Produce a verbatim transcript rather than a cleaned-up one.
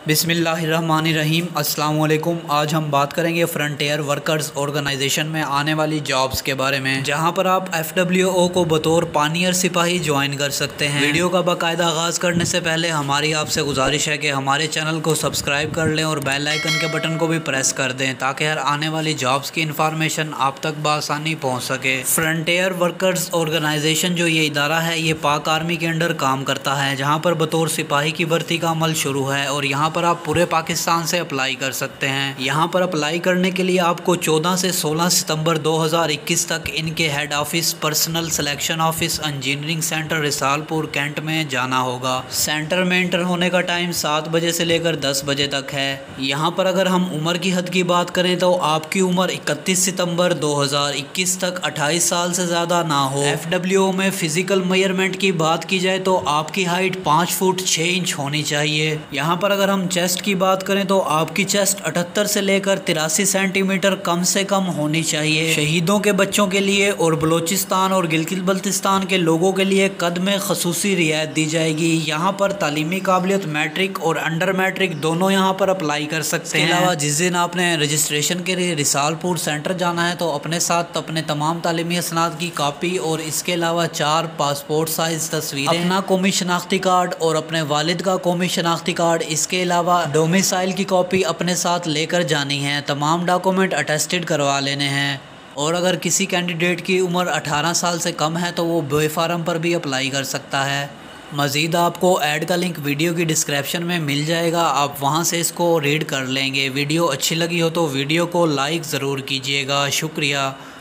बिस्मिल्लाहिर्रहमानिर्रहीम अस्सलाम वालेकुम। आज हम बात करेंगे फ्रंटियर वर्कर्स ऑर्गेनाइजेशन में आने वाली जॉब्स के बारे में, जहां पर आप एफ डब्ल्यू ओ को बतौर पानियर सिपाही ज्वाइन कर सकते हैं। वीडियो का बाकायदा आगाज़ करने से पहले हमारी आपसे गुजारिश है कि हमारे चैनल को सब्सक्राइब कर लें और बेल आइकन के बटन को भी प्रेस कर दें ताकि हर आने वाली जॉब्स की इंफॉर्मेशन आप तक बआसानी पहुँच सके। फ्रंटियर वर्कर्स ऑर्गेनाइजेशन जो ये इदारा है ये पाक आर्मी के अंडर काम करता है, जहाँ पर बतौर सिपाही की भर्ती का अमल शुरू है और यहाँ पर आप पूरे पाकिस्तान से अप्लाई कर सकते हैं। यहाँ पर अप्लाई करने के लिए आपको चौदह से सोलह सितंबर दो हज़ार इक्कीस तक इनके head office personnel selection office engineering centre Risalpur Cantt में जाना होगा। सेंटर में एंटर होने का टाइम सात बजे से लेकर दस बजे तक है। यहाँ पर अगर हम उम्र की हद की बात करें तो आपकी उम्र इकतीस सितंबर दो हज़ार इक्कीस तक अट्ठाईस साल से ज़्यादा ना हो। एफ डब्ल्यू ओ में फिजिकल मेजरमेंट की बात की जाए तो आपकी हाइट पाँच फुट छः इंच होनी चाहिए। यहाँ पर अगर हम चेस्ट की बात करें तो आपकी चेस्ट अठहत्तर से लेकर तिरासी सेंटीमीटर कम से कम होनी चाहिए। शहीदों के बच्चों के लिए और बलोचिस्तान और गिलगित बल्तिस्तान के लोगों के लिए कद में खसूसी रियायत दी जाएगी। यहाँ पर तालीमी काबिलियत मैट्रिक और अंडर मैट्रिक दोनों यहाँ पर अप्लाई कर सकते हैं। इसके अलावा जिस दिन आपने रजिस्ट्रेशन के लिए रिसालपुर सेंटर जाना है तो अपने साथ अपने तमाम तालीमी असनाद की कापी और इसके अलावा चार पासपोर्ट साइज तस्वीरें, अपना कौमी शनाख्ती कार्ड और अपने वालिद का कौमी शनाख्ती कार्ड, इसके अलावा डोमिसाइल की कॉपी अपने साथ लेकर जानी है। तमाम डॉक्यूमेंट अटेस्टेड करवा लेने हैं और अगर किसी कैंडिडेट की उम्र अठारह साल से कम है तो वो बे फार्म पर भी अप्लाई कर सकता है। मज़ीद आपको ऐड का लिंक वीडियो की डिस्क्रिप्शन में मिल जाएगा, आप वहां से इसको रीड कर लेंगे। वीडियो अच्छी लगी हो तो वीडियो को लाइक ज़रूर कीजिएगा। शुक्रिया।